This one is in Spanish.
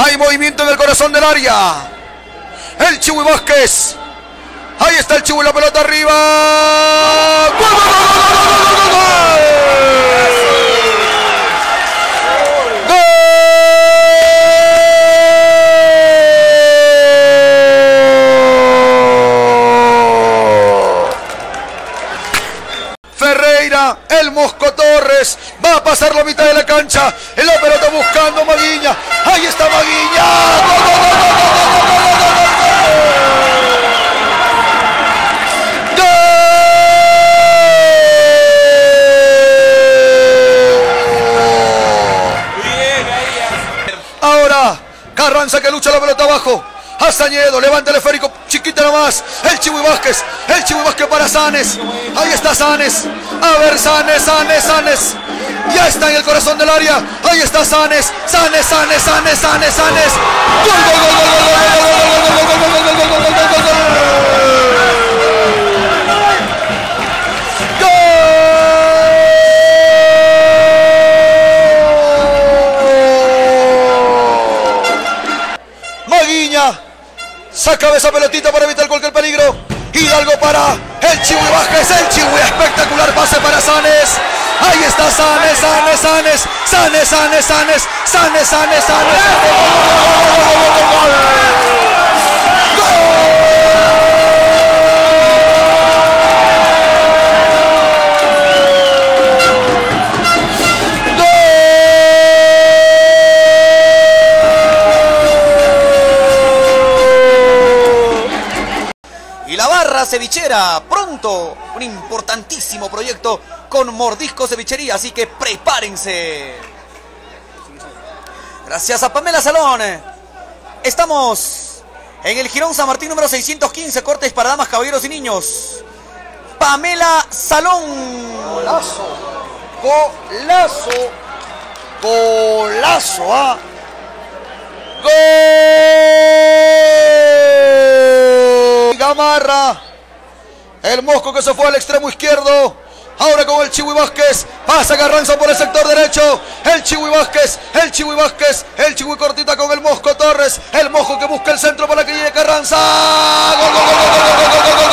Hay movimiento en el corazón del área. El Chiwi Vázquez. Ahí está el Chiwi, la pelota arriba. ¡Gol, gol, gol, gol, gol, gol, gol! Ferreira, el Mosco Torres, va a pasar la mitad de la cancha. En la pelota buscando a Maguiña. Ahí está Maguiña. ¡Gol, gol, gol, gol, gol, gol, gol, gol, gol! Ahora Carranza que lucha la pelota abajo. Azañedo, levanta el esférico, chiquita nomás. El Chiwi Vázquez para Sanes. Ahí está Sanes. A ver, Sanes. Ya está en el corazón del área. Ahí está Sanes. Sanes. Gol, gol, gol, Maguiña saca esa pelotita para evitar cualquier peligro. Hidalgo para el Chiwi Vázquez. El Chiwi, espectacular pase para Sanes. Ahí está Sanes. Y la barra cevichera, pronto, un importantísimo proyecto con Mordisco Cevichería, así que prepárense. Gracias a Pamela Salón. Estamos en el Jirón San Martín número 615, cortes para damas, caballeros y niños. Pamela Salón. Golazo, ¿ah? ¡Gol! Gamarra. El Mosco que se fue al extremo izquierdo. Ahora con el Chiwi Vázquez. Pasa Carranza por el sector derecho. El Chiwi Vázquez. El Chiwi cortita con el Mosco Torres. El Mosco que busca el centro para que llegue Carranza. ¡Gol, gol, gol, gol, gol, gol, gol, gol!